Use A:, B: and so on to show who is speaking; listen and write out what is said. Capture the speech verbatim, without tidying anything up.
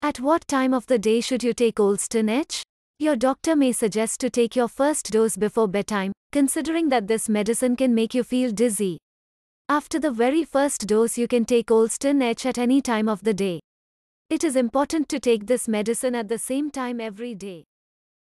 A: At what time of the day should you take Olstan H? Your doctor may suggest to take your first dose before bedtime, considering that this medicine can make you feel dizzy. After the very first dose, you can take Olstan H at any time of the day. It is important to take this medicine at the same time every day.